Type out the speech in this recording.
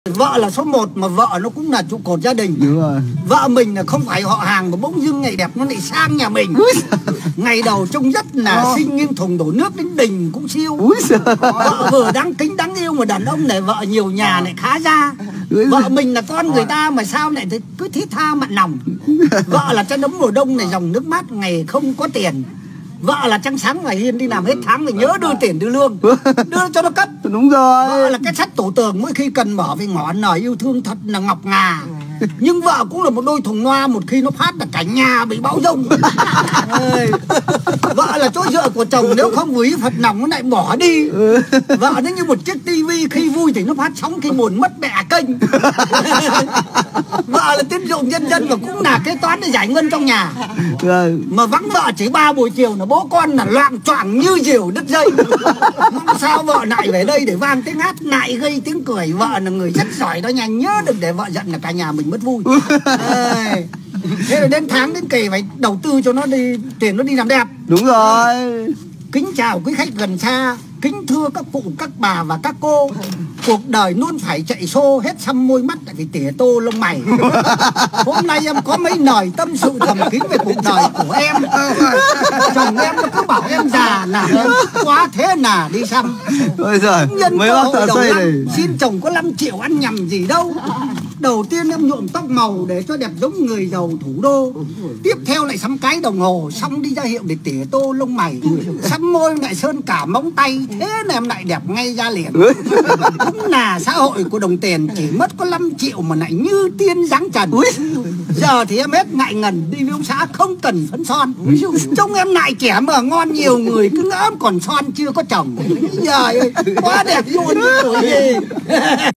Vợ là số 1 mà vợ nó cũng là trụ cột gia đình. Đúng rồi. Vợ mình là không phải họ hàng mà bỗng dưng ngày đẹp nó lại sang nhà mình. Ngày đầu trông rất là xinh nhưng thùng đổ nước đến đình cũng siêu. Vợ vừa đáng kính đáng yêu mà đàn ông này vợ nhiều nhà lại khá ra. Vợ mình là con người ta mà sao lại cứ thiết tha mặn lòng. Vợ là chân ấm mùa đông này dòng nước mát ngày không có tiền. Vợ là trăng sáng và hiền đi làm hết tháng thì nhớ đưa tiền đưa lương, đưa cho nó cất. Đúng rồi. Vợ là cái sách tổ tường mỗi khi cần mở về ngõ nở yêu thương thật là ngọc ngà. Nhưng vợ cũng là một đôi thùng loa, một khi nó phát là cả nhà bị bão rông. Vợ là chỗ dựa của chồng, nếu không quý Phật lòng nó lại bỏ đi. Vợ nó như một chiếc tivi, khi vui thì nó phát sóng, khi buồn mất mẹ kênh. Vợ là tín dụng nhân dân và cũng là kế toán để giải ngân trong nhà. Mà vắng vợ chỉ 3 buổi chiều là bố con là loạng choạng như diều đứt dây. Sao vợ lại về đây để vang tiếng hát, lại gây tiếng cười. Vợ là người rất giỏi đó nha, nhớ đừng để vợ giận là cả nhà mình mất vui. Thế rồi đến tháng đến kỳ phải đầu tư cho nó đi, tiền nó đi làm đẹp. Đúng rồi. Kính chào quý khách gần xa, kính thưa các cụ, các bà và các cô. Cuộc đời luôn phải chạy xô, hết xăm môi mắt lại phải tỉa tô lông mày. Hôm nay em có mấy lời tâm sự thầm kín về cuộc đời của em. Chồng em nó cứ bảo em già là em quá thế là đi xăm. Ôi giời, Nhân mấy bác tờ xây này. Xin chồng có 5 triệu ăn nhầm gì đâu. Đầu tiên em nhuộm tóc màu để cho đẹp giống người giàu thủ đô. Tiếp theo lại sắm cái đồng hồ, xong đi ra hiệu để tỉa tô lông mày. Sắm môi lại sơn cả móng tay, thế là em lại đẹp ngay ra liền. Đúng là xã hội của đồng tiền, chỉ mất có 5 triệu mà lại như tiên dáng trần. Giờ thì em hết ngại ngần đi với ông xã không cần phấn son. Trông em lại trẻ mà ngon, nhiều người cứ ngỡ còn son chưa có chồng. Trời ơi, quá đẹp luôn.